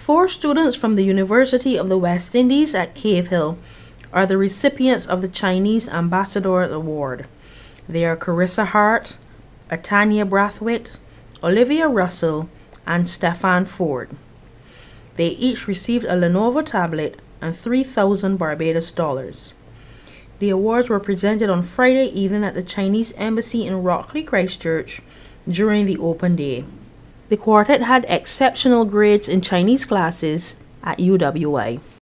4 students from the University of the West Indies at Cave Hill are the recipients of the Chinese Ambassador Award. They are Carissa Hart, Atanya Brathwaite, Olivia Russell, and Stefan Ford. They each received a Lenovo tablet and 3,000 Barbados dollars. The awards were presented on Friday evening at the Chinese Embassy in Rockley, Christchurch during the open day. The quartet had exceptional grades in Chinese classes at UWI.